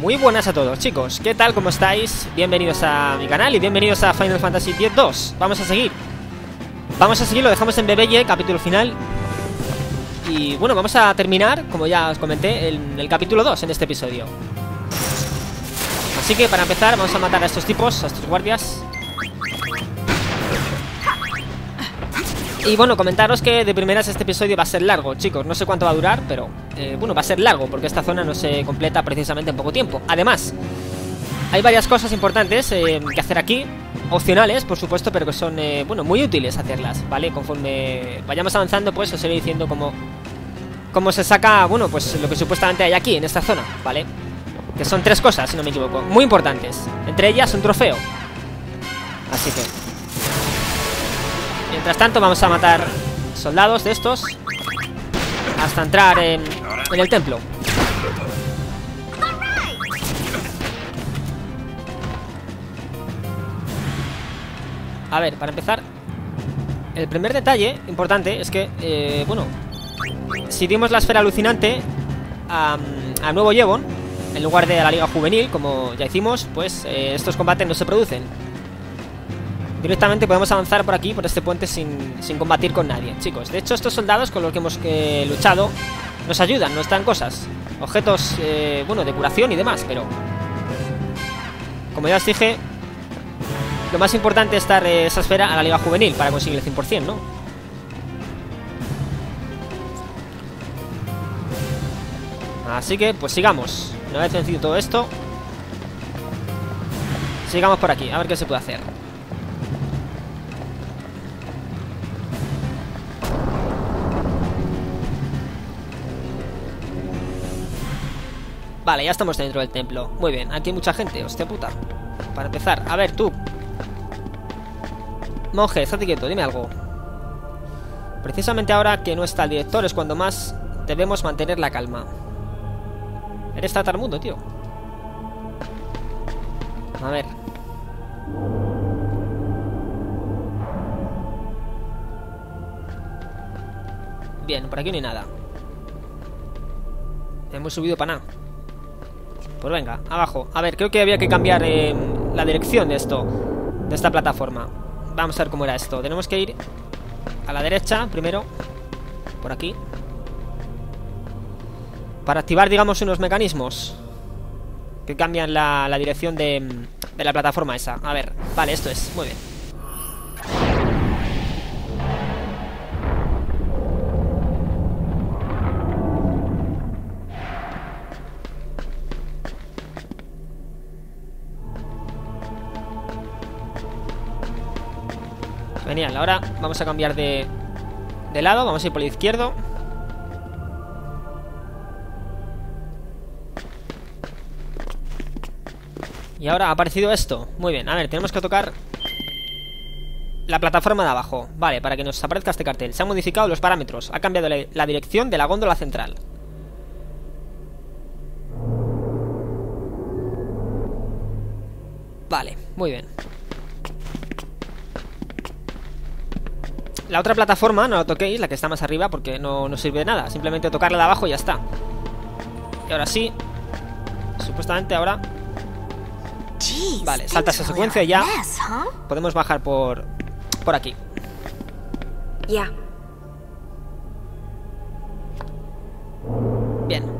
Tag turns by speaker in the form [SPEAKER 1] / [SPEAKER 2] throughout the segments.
[SPEAKER 1] Muy buenas a todos, chicos. ¿Qué tal? ¿Cómo estáis? Bienvenidos a mi canal y bienvenidos a Final Fantasy X-2. Vamos a seguir. Lo dejamos en Bebeye, capítulo final. Y bueno, vamos a terminar, como ya os comenté, en el capítulo 2 en este episodio. Así que para empezar vamos a matar a estos tipos, a estos guardias. Y bueno, comentaros que de primeras este episodio va a ser largo, chicos. No sé cuánto va a durar, pero bueno, va a ser largo porque esta zona no se completa precisamente en poco tiempo. Además, hay varias cosas importantes que hacer aquí, opcionales, por supuesto, pero que son, bueno, muy útiles hacerlas, ¿vale? Conforme vayamos avanzando, pues os iré diciendo cómo se saca, bueno, pues lo que supuestamente hay aquí, en esta zona, ¿vale? Que son 3 cosas, si no me equivoco, muy importantes. Entre ellas, un trofeo. Así que mientras tanto vamos a matar soldados de estos hasta entrar en el templo. A ver, para empezar, el primer detalle importante es que, bueno, si dimos la esfera alucinante a Nuevo Yevon en lugar de a la Liga Juvenil, como ya hicimos, pues estos combates no se producen. Directamente podemos avanzar por aquí, por este puente, sin combatir con nadie, chicos. De hecho, estos soldados con los que hemos luchado nos ayudan, nos dan cosas, objetos, bueno, de curación y demás, pero como ya os dije, lo más importante es dar esa esfera a la Liga Juvenil para conseguir el 100%, ¿no? Así que, pues sigamos. Una vez vencido todo esto, sigamos por aquí, a ver qué se puede hacer. Vale, ya estamos dentro del templo. Muy bien, aquí hay mucha gente, hostia puta. Para empezar, a ver, tú monje, estate quieto, dime algo. Precisamente ahora que no está el director es cuando más debemos mantener la calma. Eres tartamudo, tío. A ver. Bien, por aquí no hay nada. Hemos subido para nada. Pues venga, abajo. A ver, creo que había que cambiar la dirección de esto, de esta plataforma. Vamos a ver cómo era esto. Tenemos que ir a la derecha primero, por aquí, para activar, digamos, unos mecanismos que cambian la dirección de la plataforma esa. A ver, vale, esto es, muy bien. Genial, ahora vamos a cambiar de lado. Vamos a ir por el izquierdo. Y ahora ha aparecido esto. Muy bien, a ver, tenemos que tocar la plataforma de abajo. Vale, para que nos aparezca este cartel. Se han modificado los parámetros. Ha cambiado la dirección de la góndola central. Vale, muy bien. La otra plataforma no la toquéis, la que está más arriba, porque no sirve de nada. Simplemente tocarla de abajo y ya está. Y ahora sí, supuestamente ahora, vale, salta esa secuencia y ya podemos bajar por aquí. Bien.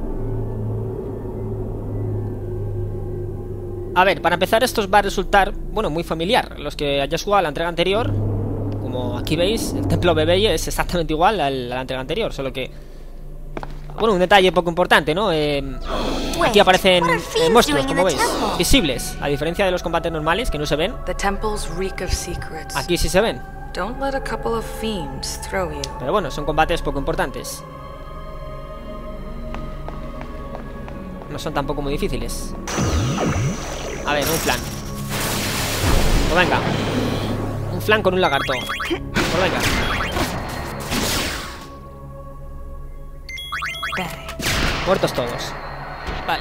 [SPEAKER 1] A ver, para empezar, esto os va a resultar, bueno, muy familiar. Los que hayáis jugado a la entrega anterior, como aquí veis, el templo Bebeye es exactamente igual a la entrega anterior, solo que, bueno, un detalle poco importante, ¿no? Aquí aparecen monstruos, como veis, visibles, a diferencia de los combates normales, que no se ven. Aquí sí se ven. Pero bueno, son combates poco importantes. No son tampoco muy difíciles. A ver, un flan. Pues venga. Un flan con un lagarto. Pues venga. Muertos todos. Vale.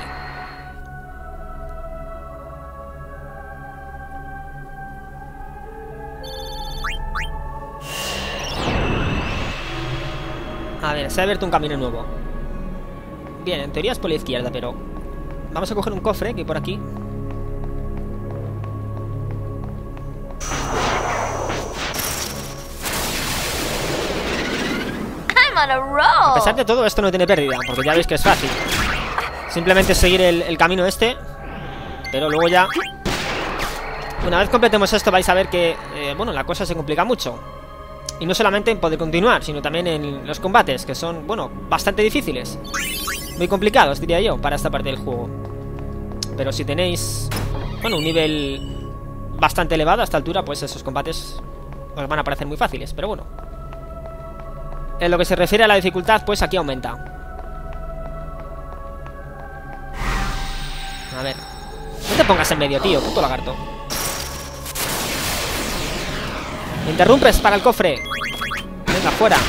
[SPEAKER 1] A ver, se ha abierto un camino nuevo. Bien, en teoría es por la izquierda, pero Vamos a coger un cofre que hay por aquí. A pesar de todo, esto no tiene pérdida, porque ya veis que es fácil. Simplemente seguir el camino este. Pero luego ya, una vez completemos esto, vais a ver que, bueno, la cosa se complica mucho. Y no solamente en poder continuar, sino también en los combates, que son, bueno, bastante difíciles. Muy complicados, diría yo, para esta parte del juego. Pero si tenéis, bueno, un nivel bastante elevado a esta altura, pues esos combates os van a parecer muy fáciles. Pero bueno, en lo que se refiere a la dificultad, pues aquí aumenta. A ver, no te pongas en medio, tío, puto lagarto. Me interrumpes para el cofre. Venga, fuera.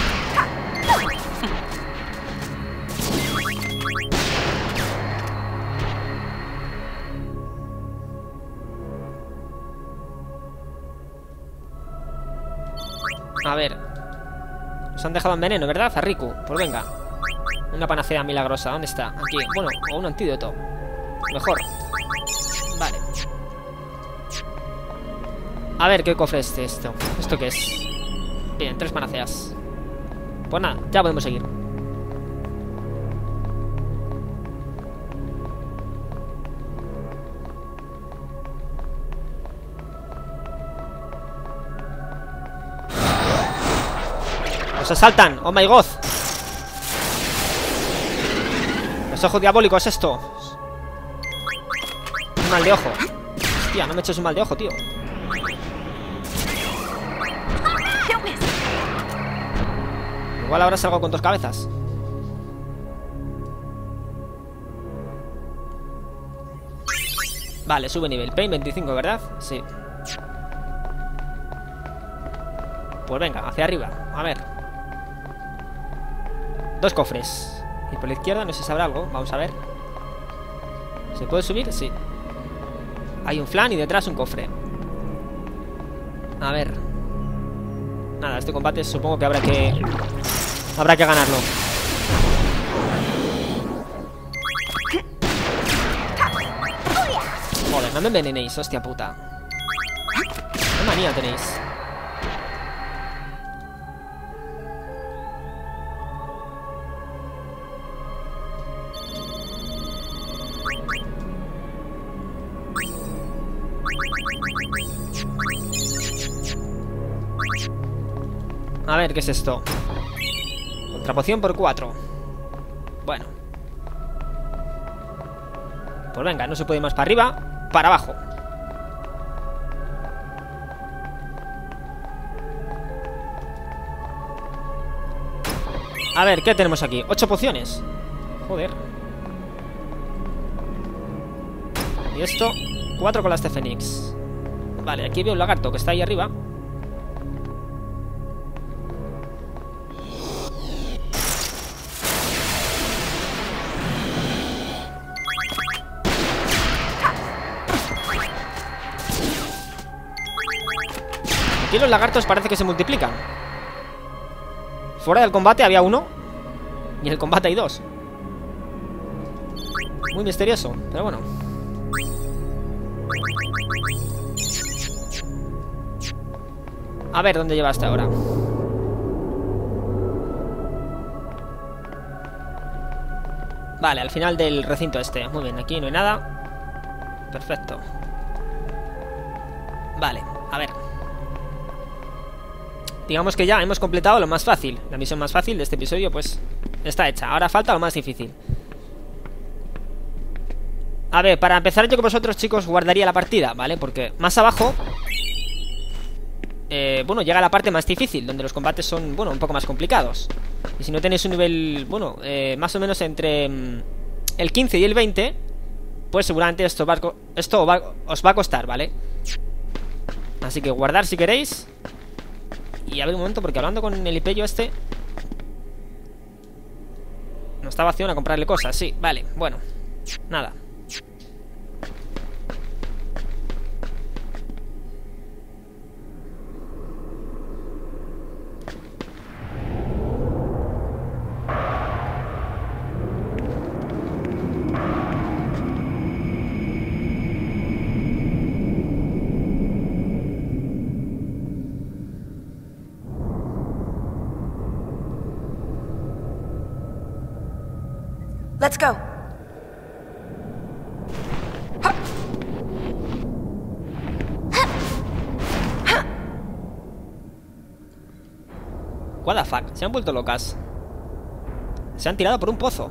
[SPEAKER 1] A ver, nos han dejado en veneno, ¿verdad? A Riku, pues venga. Una panacea milagrosa, ¿dónde está? Aquí, bueno, o un antídoto. Mejor. Vale. A ver, ¿qué cofre es esto? ¿Esto qué es? Bien, 3 panaceas. Pues nada, ya podemos seguir. ¡Nos asaltan! ¡Oh my god! Los ojos diabólicos, esto. Un mal de ojo. Hostia, no me eches un mal de ojo, tío. Igual ahora salgo con 2 cabezas. Vale, sube nivel. Pain 25, ¿verdad? Sí. Pues venga, hacia arriba. A ver. 2 cofres. Y por la izquierda no sé si sabrá algo. Vamos a ver. ¿Se puede subir? Sí. Hay un flan y detrás un cofre. A ver. Nada, este combate supongo que habrá que ganarlo. Joder, no me envenenéis, hostia puta. ¿Qué manía tenéis? A ver, ¿qué es esto? Contrapoción por 4. Bueno. Pues venga, no se puede ir más para arriba. Para abajo. A ver, ¿qué tenemos aquí? 8 pociones. Joder. Y esto, 4 con las de Fénix. Vale, aquí veo un lagarto que está ahí arriba. Aquí los lagartos parece que se multiplican. Fuera del combate había 1 y en el combate hay 2. Muy misterioso, pero bueno. A ver dónde lleva hasta ahora. Vale, al final del recinto este. Muy bien, aquí no hay nada. Perfecto. Vale, a ver. Digamos que ya hemos completado lo más fácil. La misión más fácil de este episodio pues está hecha. Ahora falta lo más difícil. A ver, para empezar yo con vosotros, chicos, guardaría la partida, ¿vale? Porque más abajo bueno, llega la parte más difícil, donde los combates son, bueno, un poco más complicados. Y si no tenéis un nivel, bueno, más o menos entre el 15 y el 20, pues seguramente esto os va a costar, ¿vale? Así que guardar si queréis. Y a ver un momento, porque hablando con el Ipello este no estaba haciendo a comprarle cosas, sí, vale, bueno. Nada.
[SPEAKER 2] Let's go.
[SPEAKER 1] What the fuck, se han vuelto locas. Se han tirado por un pozo.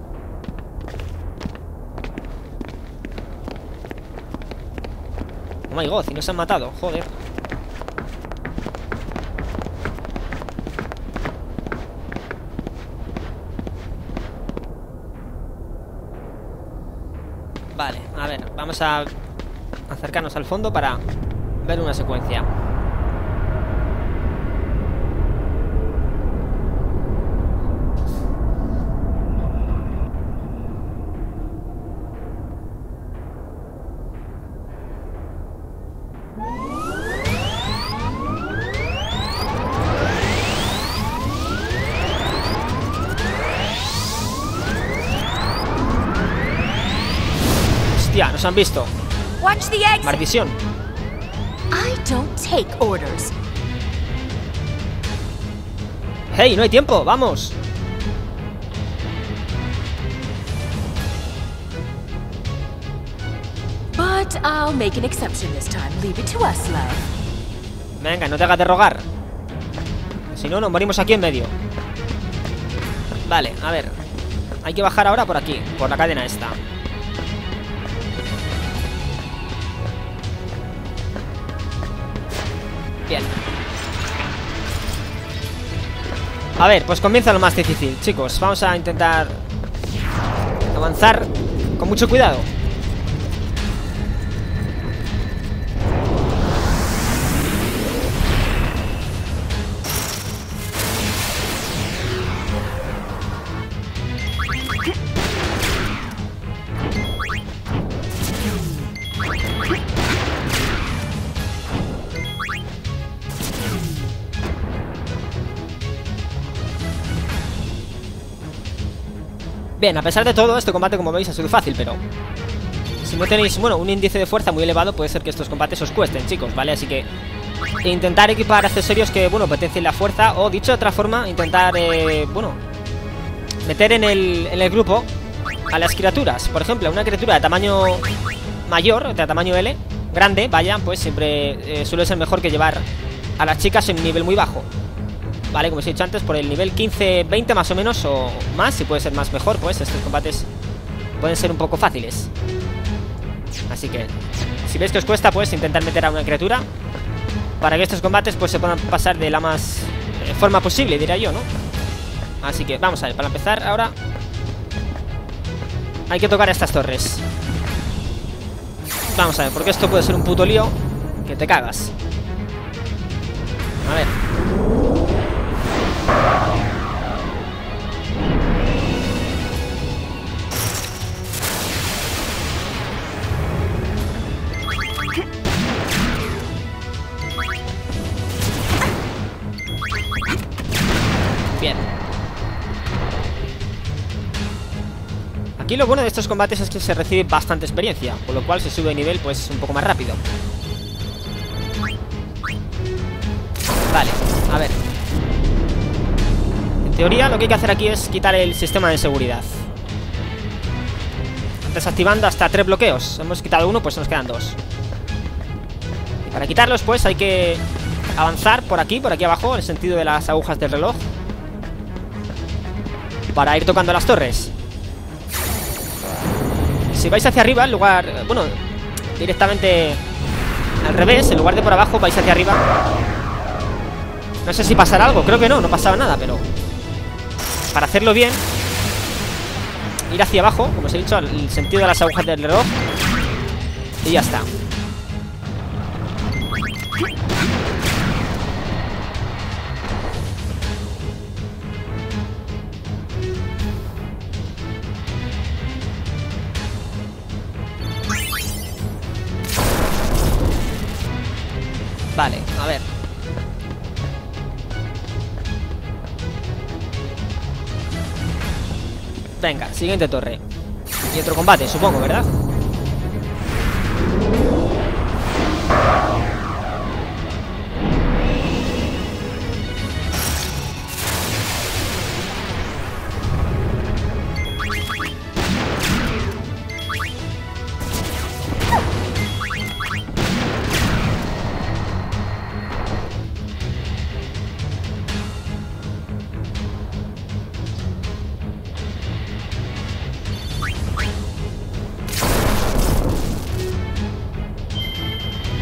[SPEAKER 1] Oh my god, y no se han matado, joder. Vale, a ver, vamos a acercarnos al fondo para ver una secuencia. Hostia, nos han visto.
[SPEAKER 2] Watch the exit.
[SPEAKER 1] Maldición.
[SPEAKER 2] I don't take orders.
[SPEAKER 1] Hey, no hay tiempo, vamos.
[SPEAKER 2] But I'll make an exception this time. Leave it to us, love.
[SPEAKER 1] Venga, no te hagas de rogar. Si no, nos morimos aquí en medio. Vale, a ver. Hay que bajar ahora por aquí, por la cadena esta. Bien. A ver, pues comienza lo más difícil, chicos. Vamos a intentar avanzar con mucho cuidado. Bien, a pesar de todo, este combate, como veis, ha sido fácil, pero si no tenéis, bueno, un índice de fuerza muy elevado, puede ser que estos combates os cuesten, chicos, ¿vale? Así que intentar equipar accesorios que, bueno, potencien la fuerza, o dicho de otra forma, intentar, bueno, meter en el grupo a las criaturas. Por ejemplo, una criatura de tamaño mayor, de tamaño L, grande, vaya, pues siempre suele ser mejor que llevar a las chicas en un nivel muy bajo. Vale, como os he dicho antes, por el nivel 15-20 más o menos, o más, si puede ser más mejor, pues estos combates pueden ser un poco fáciles. Así que, si veis que os cuesta, pues intentar meter a una criatura para que estos combates pues se puedan pasar de la más forma posible, diría yo, ¿no? Así que, vamos a ver, para empezar, ahora hay que tocar estas torres. Vamos a ver, porque esto puede ser un puto lío que te cagas. A ver. Bien. Aquí lo bueno de estos combates es que se recibe bastante experiencia, por lo cual se sube de nivel pues un poco más rápido. Vale, a ver. En teoría lo que hay que hacer aquí es quitar el sistema de seguridad, desactivando hasta 3 bloqueos. Hemos quitado uno, pues nos quedan 2. Y para quitarlos pues hay que avanzar por aquí abajo, en el sentido de las agujas del reloj, para ir tocando las torres. Si vais hacia arriba, en lugar, bueno, directamente al revés, en lugar de por abajo, vais hacia arriba. No sé si pasará algo, creo que no pasaba nada, pero para hacerlo bien, ir hacia abajo, como os he dicho, al sentido de las agujas del reloj, y ya está. Vale, a ver. Venga, siguiente torre. Y otro combate, supongo, ¿verdad?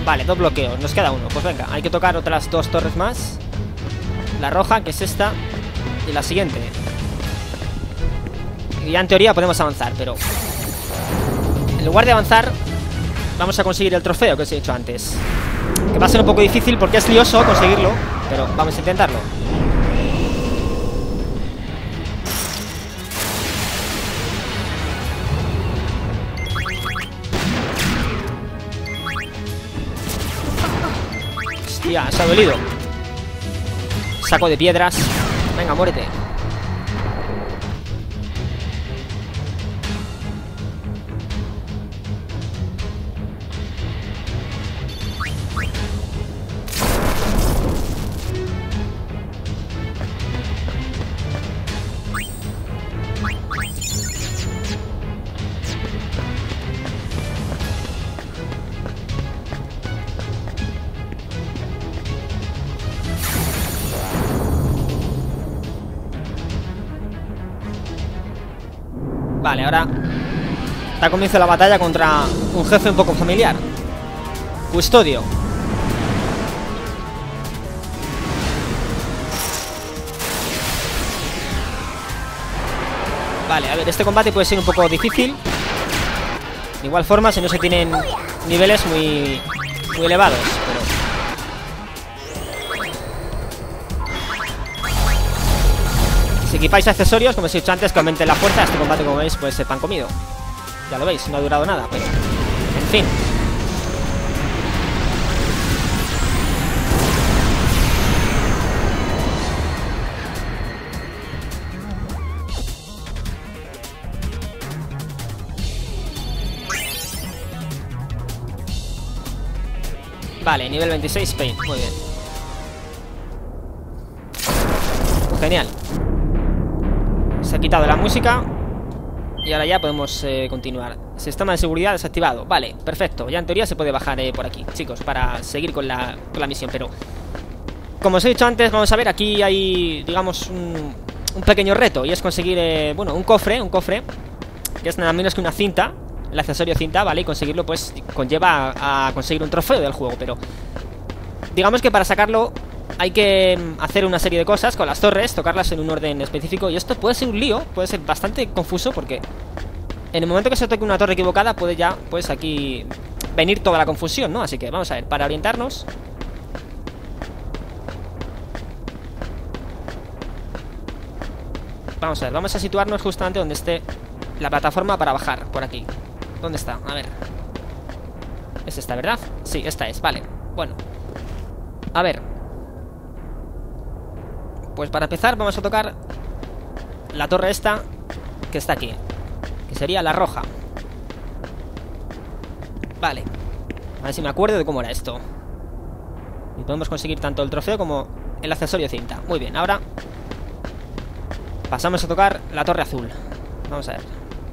[SPEAKER 1] Vale, 2 bloqueos, nos queda uno. Pues venga, hay que tocar otras 2 torres más. La roja, que es esta, y la siguiente. Y ya en teoría podemos avanzar, pero en lugar de avanzar, vamos a conseguir el trofeo que os he dicho antes. Que va a ser un poco difícil porque es lioso conseguirlo, pero vamos a intentarlo. Hostia, se ha dolido. Saco de piedras. Venga, muérete. Vale, ahora está comienzo la batalla contra un jefe un poco familiar. Custodio. Vale, a ver, este combate puede ser un poco difícil. De igual forma, si no se tienen niveles muy elevados, pero... Si equipáis accesorios, como os he dicho antes, que aumenten la fuerza, este combate, como veis, puede ser pan comido. Ya lo veis, no ha durado nada, pero... En fin. Vale, nivel 26, Pain, muy bien. Genial. Se ha quitado la música y ahora ya podemos continuar. Sistema de seguridad desactivado. Vale, perfecto. Ya en teoría se puede bajar por aquí, chicos, para seguir con la misión. Pero, como os he dicho antes, vamos a ver, aquí hay, digamos, un pequeño reto. Y es conseguir, bueno, un cofre, que es nada menos que una cinta. El accesorio cinta, ¿vale? Y conseguirlo, pues, conlleva a conseguir un trofeo del juego. Pero, digamos que para sacarlo hay que hacer una serie de cosas con las torres, tocarlas en un orden específico. Y esto puede ser un lío, puede ser bastante confuso, porque en el momento que se toque una torre equivocada puede ya, pues aquí venir toda la confusión, ¿no? Así que vamos a ver, para orientarnos, vamos a ver, vamos a situarnos justamente donde esté la plataforma para bajar, por aquí. ¿Dónde está? A ver. ¿Es esta, verdad? Sí, esta es, vale. Bueno, a ver. Pues para empezar vamos a tocar la torre esta que está aquí, que sería la roja. Vale. A ver si me acuerdo de cómo era esto. Y podemos conseguir tanto el trofeo como el accesorio cinta. Muy bien, ahora pasamos a tocar la torre azul. Vamos a ver.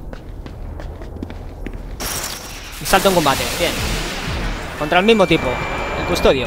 [SPEAKER 1] Y salto en combate, bien. Contra el mismo tipo, el custodio.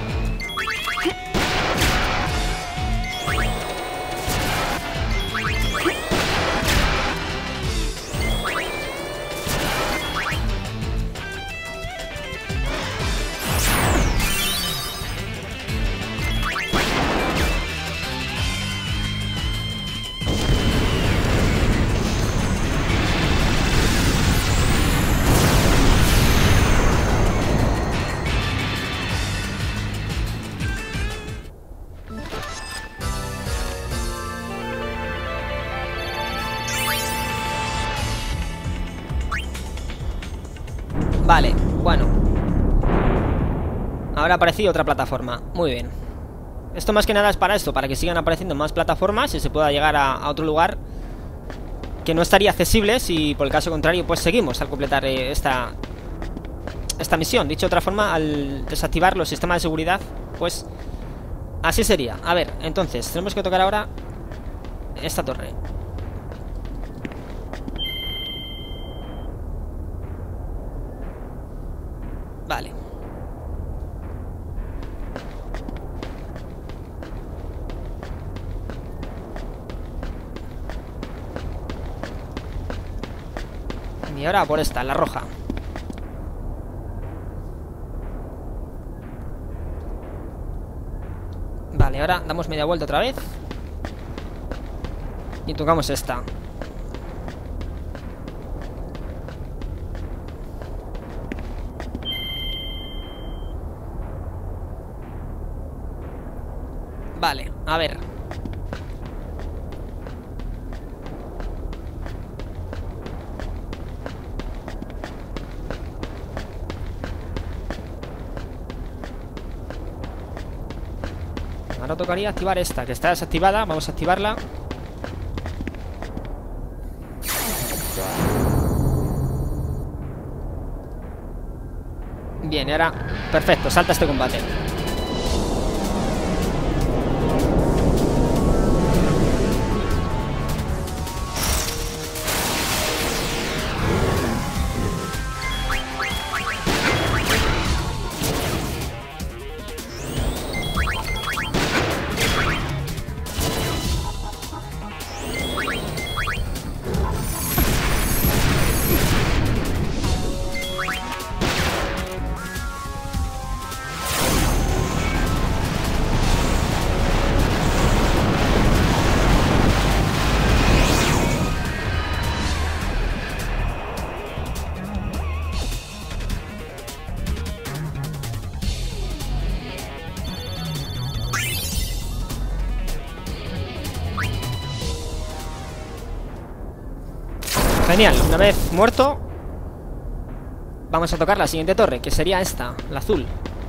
[SPEAKER 1] Vale, bueno. Ahora ha aparecido otra plataforma. Muy bien. Esto más que nada es para esto, para que sigan apareciendo más plataformas y se pueda llegar a otro lugar que no estaría accesible si por el caso contrario pues seguimos al completar esta misión. Dicho de otra forma, al desactivar los sistemas de seguridad, pues así sería. A ver, entonces tenemos que tocar ahora esta torre. Vale. Y ahora por esta, la roja. Vale, ahora damos media vuelta otra vez. Y tocamos esta. Vale, a ver. Ahora tocaría activar esta, que está desactivada. Vamos a activarla. Bien, y ahora... Perfecto, salta este combate. Genial, una vez muerto, vamos a tocar la siguiente torre, que sería esta, la azul.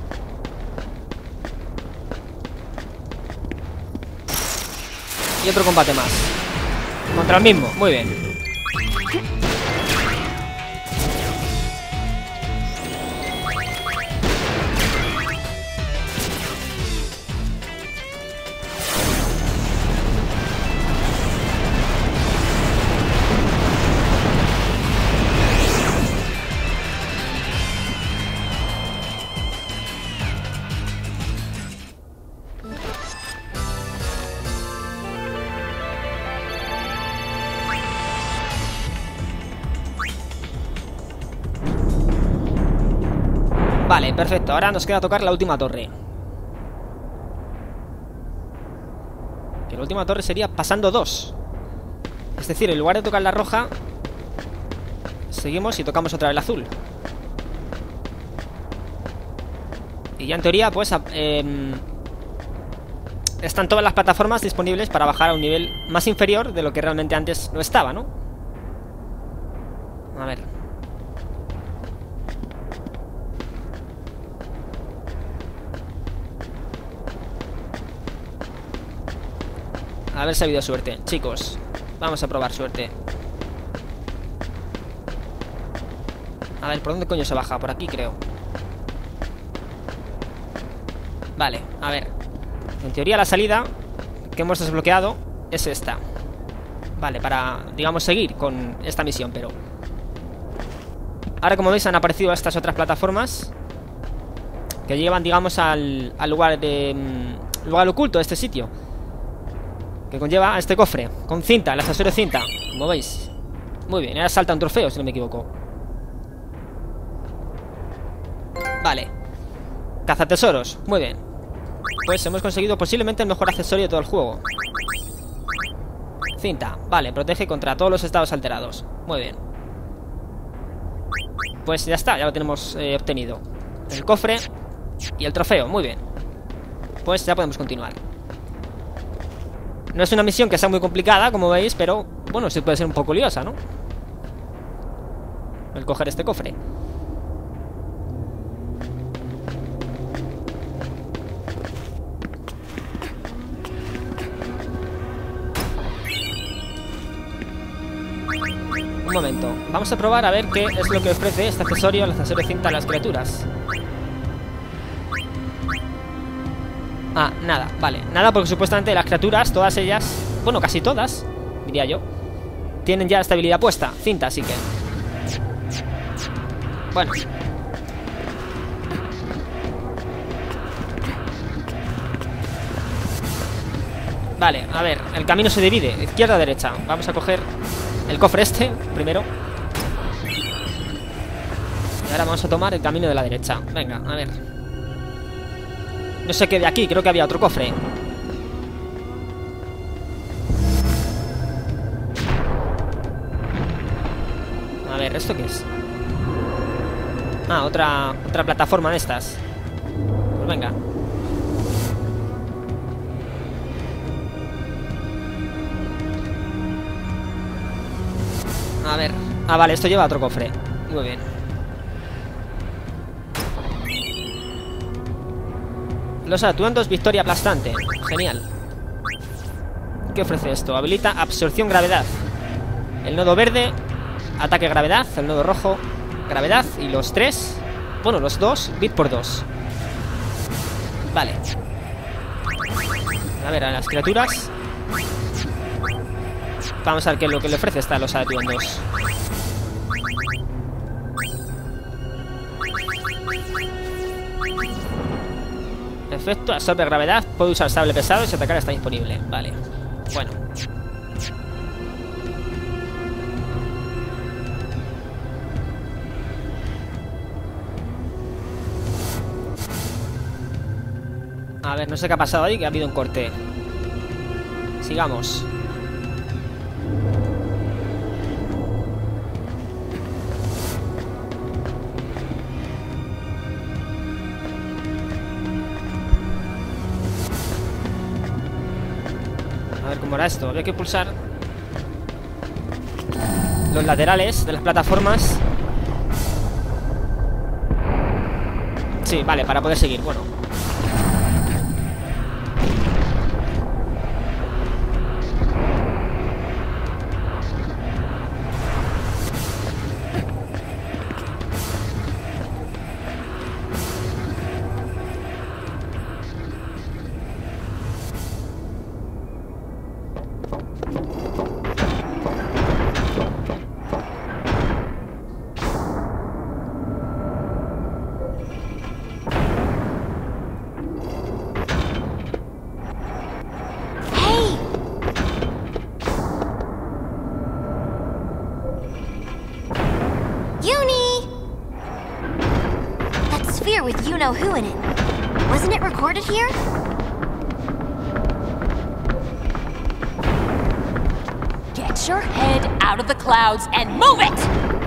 [SPEAKER 1] Y otro combate más. Contra el mismo, muy bien. Vale, perfecto, ahora nos queda tocar la última torre. Que la última torre sería pasando 2. Es decir, en lugar de tocar la roja, seguimos y tocamos otra vez la azul. Y ya en teoría, pues están todas las plataformas disponibles para bajar a un nivel más inferior de lo que realmente antes no estaba, ¿no? A ver. A ver si ha habido suerte, chicos. Vamos a probar suerte. A ver, ¿por dónde coño se baja? Por aquí, creo. Vale, a ver. En teoría la salida que hemos desbloqueado es esta. Vale, para, digamos, seguir con esta misión, pero... Ahora, como veis, han aparecido estas otras plataformas que llevan, digamos, al lugar de... lugar oculto de este sitio, que conlleva a este cofre con cinta, el accesorio de cinta, como veis. Muy bien, ahora salta un trofeo, si no me equivoco. Vale. Cazatesoros, muy bien. Pues hemos conseguido posiblemente el mejor accesorio de todo el juego. Cinta, vale, protege contra todos los estados alterados. Muy bien. Pues ya está, ya lo tenemos obtenido. El cofre y el trofeo, muy bien. Pues ya podemos continuar. No es una misión que sea muy complicada, como veis, pero bueno, sí puede ser un poco liosa, ¿no? El coger este cofre. Un momento, vamos a probar a ver qué es lo que ofrece este accesorio, el accesorio de cinta a las criaturas. Ah, nada, vale, nada, porque supuestamente las criaturas, todas ellas, bueno, casi todas, diría yo, tienen ya esta habilidad puesta, cinta, así que... Bueno. Vale, a ver, el camino se divide, izquierda a derecha. Vamos a coger el cofre este, primero. Y ahora vamos a tomar el camino de la derecha. Venga, a ver. No sé qué de aquí, creo que había otro cofre. ver, ¿esto qué es? Ah, otra plataforma de estas. Pues venga. A ver. Ah, vale, esto lleva a otro cofre. Muy bien. Los atuendos, victoria aplastante. Genial. ¿Qué ofrece esto? Habilita absorción gravedad. El nodo verde, ataque gravedad. El nodo rojo, gravedad. Y los tres, bueno, los dos, bit por 2. Vale. A ver, a las criaturas. Vamos a ver qué es lo que le ofrece esta los atuendos. Efecto, absorbe gravedad. Puede usar sable pesado y si atacar está disponible. Vale. Bueno. A ver, no sé qué ha pasado ahí, que ha habido un corte. Sigamos. A ver cómo era esto. Había que pulsar los laterales de las plataformas. Sí, vale, para poder seguir. Bueno.
[SPEAKER 3] With you-know-who in it. Wasn't it recorded here?
[SPEAKER 2] Get your head out of the clouds and move it!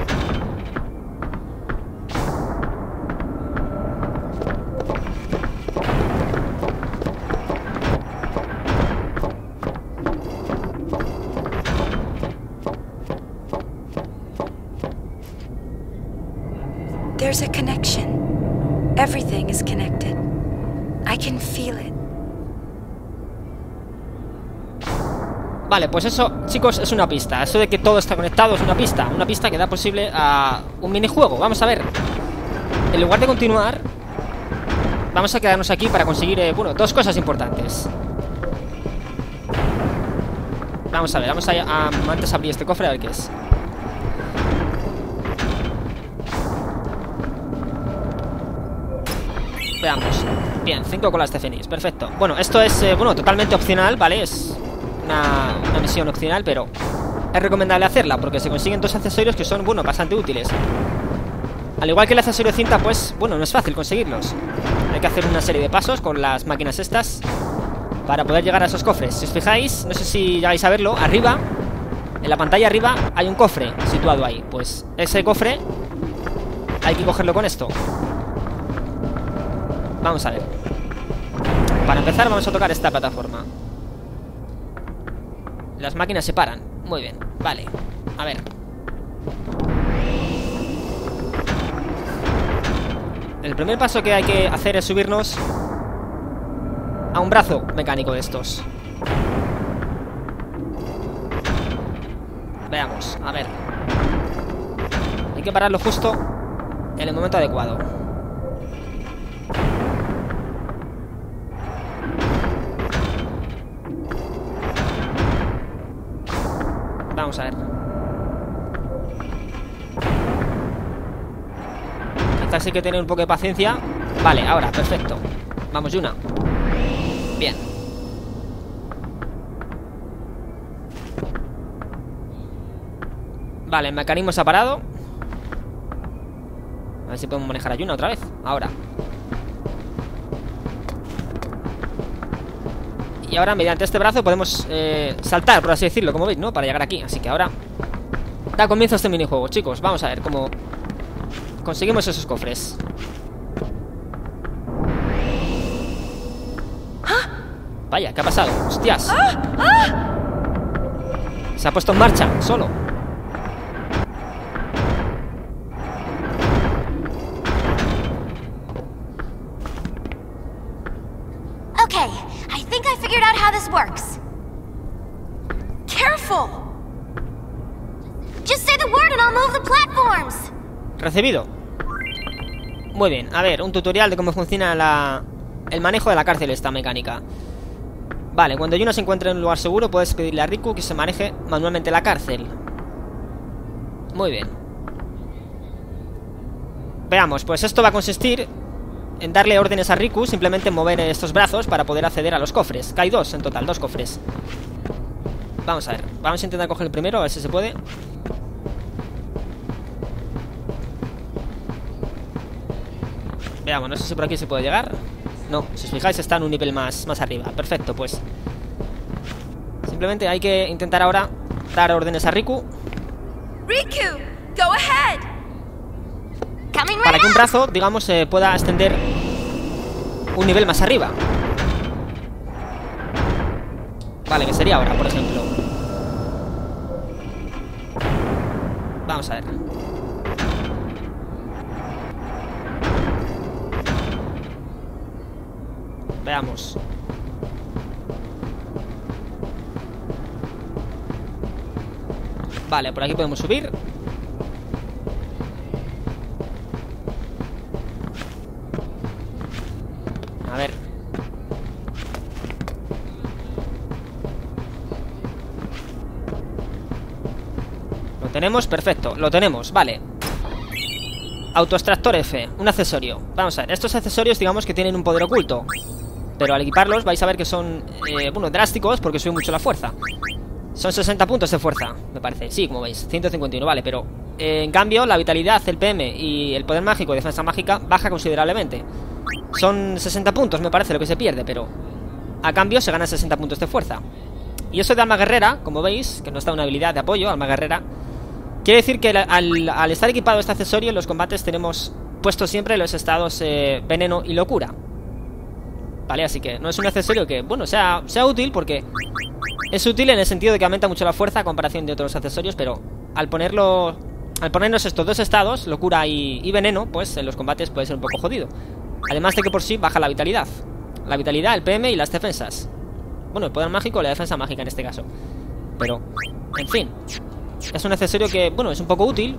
[SPEAKER 4] There's a connection. Everything is connected. I can feel it.
[SPEAKER 1] Vale, pues eso, chicos, es una pista. Eso de que todo está conectado es una pista. Una pista que da posible a un minijuego. Vamos a ver. En lugar de continuar, vamos a quedarnos aquí para conseguir, bueno, dos cosas importantes. Vamos a ver, vamos a antes abrir este cofre a ver qué es. Veamos. Bien, 5 colas de Fénix, perfecto. Bueno, esto es, bueno, totalmente opcional, ¿vale? Es una misión opcional, pero es recomendable hacerla porque se consiguen dos accesorios que son, bueno, bastante útiles. Al igual que el accesorio de cinta, pues, bueno, no es fácil conseguirlos. Hay que hacer una serie de pasos con las máquinas estas para poder llegar a esos cofres. Si os fijáis, no sé si llegáis a verlo, arriba, en la pantalla arriba, hay un cofre situado ahí. Pues ese cofre hay que cogerlo con esto. Vamos a ver. Para empezar vamos a tocar esta plataforma. Las máquinas se paran. Muy bien, vale. A ver. El primer paso que hay que hacer es subirnos a un brazo mecánico de estos. Veamos, a ver. Hay que pararlo justo en el momento adecuado. Vamos a ver. Quizás hay que tener un poco de paciencia. Vale, ahora, perfecto. Vamos, Yuna. Bien. Vale, el mecanismo se ha parado. A ver si podemos manejar a Yuna otra vez. Ahora. Y ahora mediante este brazo podemos saltar, por así decirlo, como veis, ¿no? Para llegar aquí, así que ahora Da comienzo a este minijuego, chicos. Vamos a ver cómo conseguimos esos cofres. Vaya, ¿qué ha pasado? ¡Hostias! Se ha puesto en marcha, solo.
[SPEAKER 3] Okay, I think I figured out how this works.
[SPEAKER 4] Careful!
[SPEAKER 3] Just say the word and I'll move the platforms.
[SPEAKER 1] Recibido. Muy bien, a ver, un tutorial de cómo funciona el manejo de la cárcel esta mecánica. Vale, cuando Yuna se encuentre en un lugar seguro, puedes pedirle a Riku que se maneje manualmente la cárcel. Muy bien. Veamos, pues esto va a consistir en darle órdenes a Riku, simplemente mover estos brazos para poder acceder a los cofres. Que hay dos en total, 2 cofres. Vamos a ver, vamos a intentar coger el primero, a ver si se puede. Veamos, no sé si por aquí se puede llegar. No, si os fijáis está en un nivel más arriba. Perfecto, pues simplemente hay que intentar ahora dar órdenes a Riku
[SPEAKER 4] Riku, go ahead!
[SPEAKER 3] Coming
[SPEAKER 1] para
[SPEAKER 3] right
[SPEAKER 1] que un
[SPEAKER 3] up.
[SPEAKER 1] brazo, digamos, se pueda extender un nivel más arriba. Vale, que sería ahora, por ejemplo. Vamos a ver. Veamos. Vale, por aquí podemos subir. A ver. Lo tenemos, perfecto, lo tenemos, vale. Autoextractor F, un accesorio. Vamos a ver, estos accesorios digamos que tienen un poder oculto, pero al equiparlos vais a ver que son, bueno, drásticos porque sube mucho la fuerza. Son 60 puntos de fuerza, me parece. Sí, como veis, 151, vale, pero en cambio la vitalidad, el PM y el poder mágico y defensa mágica baja considerablemente. Son 60 puntos, me parece, lo que se pierde, pero a cambio se gana 60 puntos de fuerza. Y eso de alma guerrera, como veis, que nos da una habilidad de apoyo, alma guerrera. Quiere decir que al estar equipado este accesorio en los combates tenemos puesto siempre los estados veneno y locura. Vale, así que no es un accesorio que, bueno, sea útil porque es útil en el sentido de que aumenta mucho la fuerza a comparación de otros accesorios, pero al ponernos estos dos estados, locura y veneno, pues en los combates puede ser un poco jodido. Además de que por sí baja la vitalidad. La vitalidad, el PM y las defensas. Bueno, el poder mágico y la defensa mágica en este caso. Pero, en fin, es un accesorio que, bueno, es un poco útil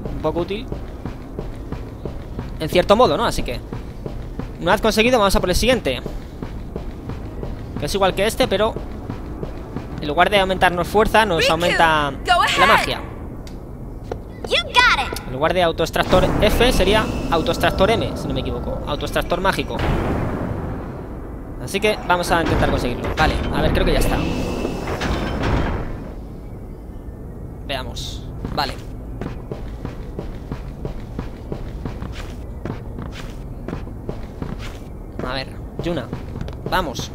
[SPEAKER 1] en cierto modo, ¿no? Así que una vez conseguido, vamos a por el siguiente, que es igual que este, pero en lugar de aumentarnos fuerza, nos aumenta la magia.
[SPEAKER 3] You got it.
[SPEAKER 1] En lugar de autoextractor F sería autoextractor M, si no me equivoco. Autoextractor mágico. Así que vamos a intentar conseguirlo. Vale, a ver, creo que ya está. Veamos. Vale. A ver, Yuna, vamos.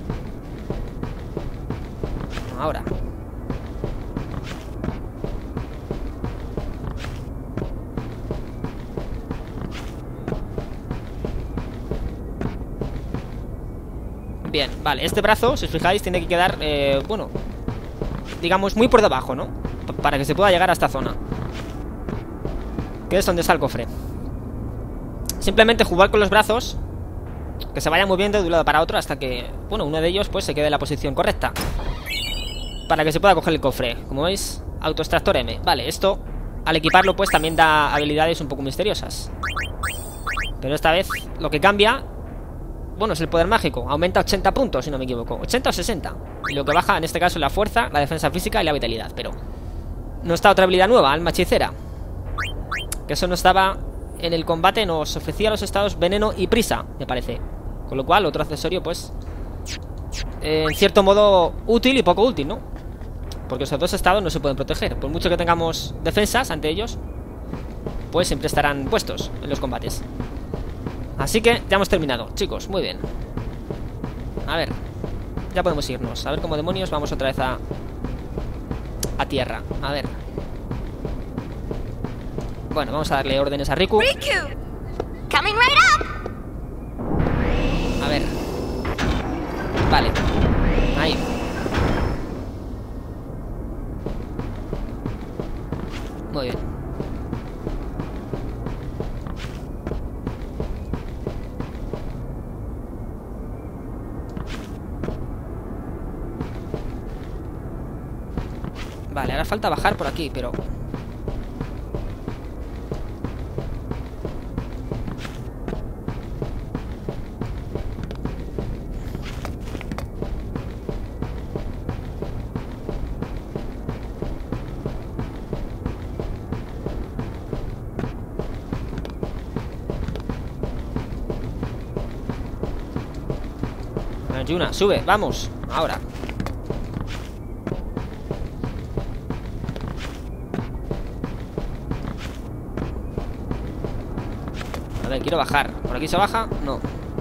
[SPEAKER 1] Ahora. Bien, vale, este brazo, si os fijáis, tiene que quedar, bueno, digamos, muy por debajo, ¿no? Para que se pueda llegar a esta zona, que es donde está el cofre. Simplemente jugar con los brazos, que se vayan moviendo de un lado para otro hasta que, bueno, uno de ellos pues se quede en la posición correcta, para que se pueda coger el cofre. Como veis, autoextractor M. Vale, esto, al equiparlo pues también da habilidades un poco misteriosas. Pero esta vez lo que cambia, bueno, es el poder mágico. Aumenta 80 puntos, si no me equivoco, 80 o 60. Y lo que baja en este caso es la fuerza, la defensa física y la vitalidad. Pero no está otra habilidad nueva, alma hechicera, que eso no estaba en el combate. Nos ofrecía los estados veneno y prisa, me parece. Con lo cual, otro accesorio, pues en cierto modo útil y poco útil, ¿no? Porque esos dos estados no se pueden proteger. Por mucho que tengamos defensas ante ellos, pues siempre estarán puestos en los combates. Así que ya hemos terminado, chicos, muy bien. A ver, ya podemos irnos. A ver cómo demonios vamos otra vez a tierra. A ver. Bueno, vamos a darle órdenes a Riku.
[SPEAKER 3] Riku! Coming right up!
[SPEAKER 1] A ver. Vale. Ahí. Muy bien. Vale, ahora falta bajar por aquí, pero... Yuna, sube, vamos, ahora. A ver, quiero bajar. ¿Por aquí se baja? No.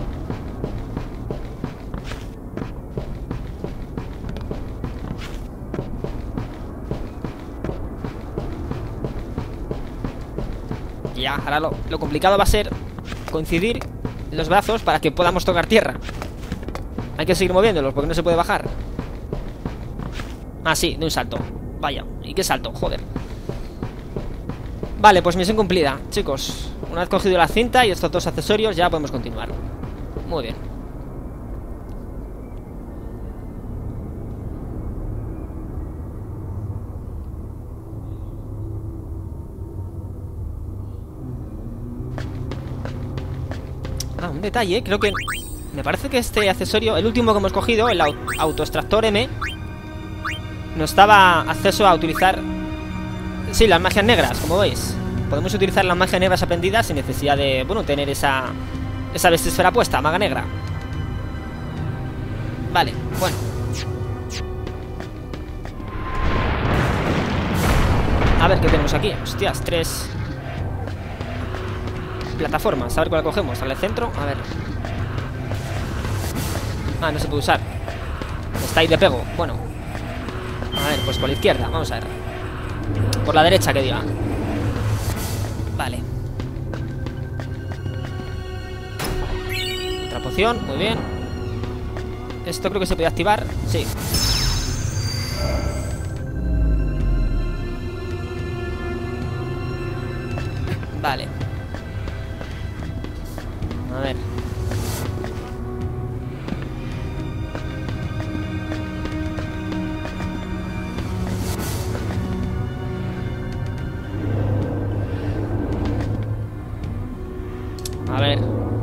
[SPEAKER 1] Ya, ahora lo complicado va a ser coincidir los brazos para que podamos tocar tierra. Hay que seguir moviéndolos porque no se puede bajar. Ah, sí, de un salto. Vaya, ¿y qué salto? Joder. Vale, pues misión cumplida, chicos. Una vez cogido la cinta y estos dos accesorios, ya podemos continuar. Muy bien. Ah, un detalle, creo que... Me parece que este accesorio, el último que hemos cogido, el autoextractor M, nos daba acceso a utilizar... Sí, las magias negras, como veis. Podemos utilizar las magias negras aprendidas sin necesidad de, bueno, tener esa vestisfera puesta, maga negra. Vale, bueno. A ver qué tenemos aquí. Hostias, 3 plataformas. A ver cuál cogemos. Al centro, a ver. Ah, no se puede usar. Está ahí de pego. Bueno. A ver, pues por la izquierda, vamos a ver. Por la derecha, que diga. Vale. Otra poción, muy bien. Esto creo que se puede activar. Sí. Vale. A ver. A ver.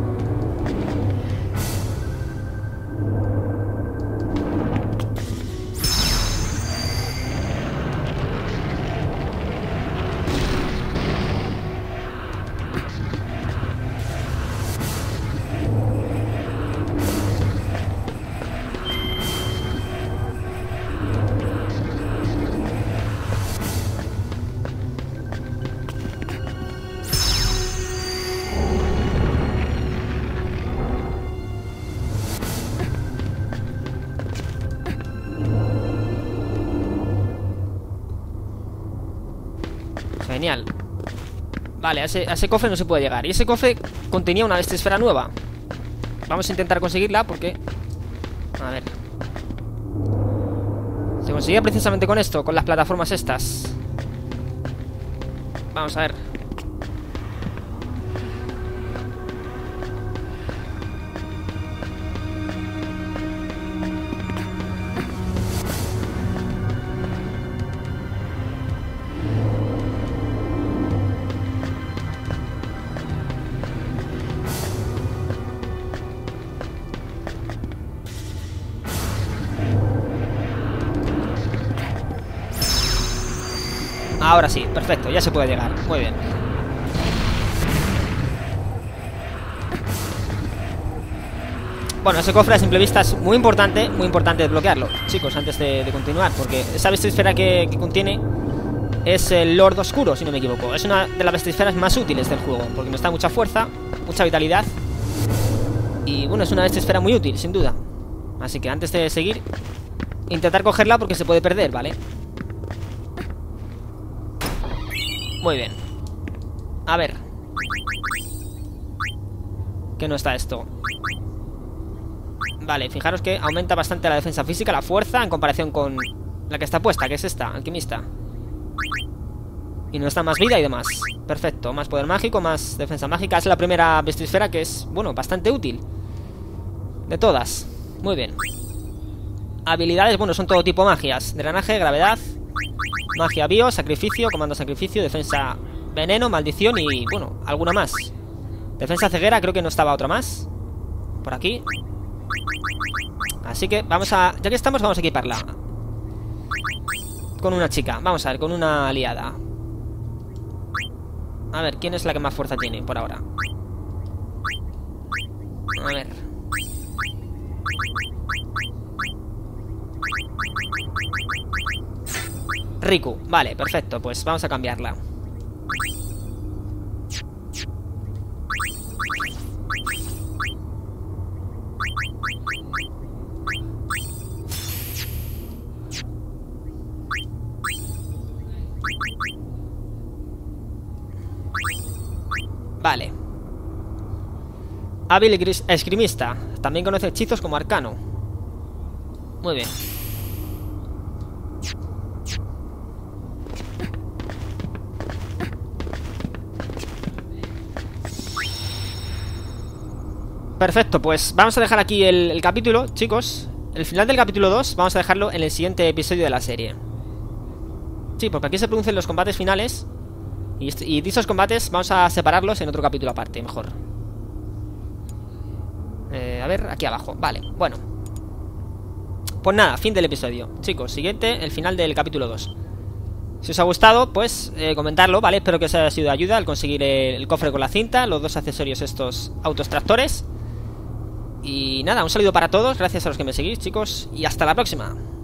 [SPEAKER 1] Genial. Vale, a ese cofre no se puede llegar. Y ese cofre contenía una vestisfera nueva. Vamos a intentar conseguirla porque... A ver. Se conseguía precisamente con esto, con las plataformas estas. Vamos a ver. Ahora sí, perfecto, ya se puede llegar. Muy bien. Bueno, ese cofre a simple vista es muy importante desbloquearlo, chicos, antes de continuar. Porque esa vestisfera que contiene es el Lord Oscuro, si no me equivoco. Es una de las vestisferas más útiles del juego, porque nos da mucha fuerza, mucha vitalidad. Y bueno, es una vestisfera muy útil, sin duda. Así que antes de seguir, intentar cogerla porque se puede perder, ¿vale? Muy bien. A ver. ¿Qué no está esto? Vale, fijaros que aumenta bastante la defensa física, la fuerza, en comparación con la que está puesta, que es esta, alquimista. Y nos da más vida y demás. Perfecto, más poder mágico, más defensa mágica. Es la primera bestisfera que es, bueno, bastante útil. De todas. Muy bien. Habilidades, bueno, son todo tipo magias. Drenaje, gravedad, magia bio, sacrificio, comando sacrificio, defensa veneno, maldición y, bueno, alguna más. Defensa ceguera, creo que no estaba otra más. Por aquí. Así que vamos a... Ya que estamos, vamos a equiparla. Con una chica, vamos a ver, con una aliada. A ver, ¿quién es la que más fuerza tiene por ahora? A ver. Riku, vale, perfecto, pues vamos a cambiarla. Vale. Hábil esgrimista. También conoce hechizos como arcano. Muy bien. Perfecto, pues vamos a dejar aquí el capítulo, chicos. El final del capítulo 2 vamos a dejarlo en el siguiente episodio de la serie. Sí, porque aquí se producen los combates finales. Y dichos combates vamos a separarlos en otro capítulo aparte, mejor. A ver, aquí abajo, vale, bueno. Pues nada, fin del episodio. Chicos, siguiente, el final del capítulo 2. Si os ha gustado, pues comentarlo, ¿vale? Espero que os haya sido de ayuda al conseguir el cofre con la cinta, los dos accesorios estos autoextractores. Y nada, un saludo para todos, gracias a los que me seguís, chicos, y hasta la próxima.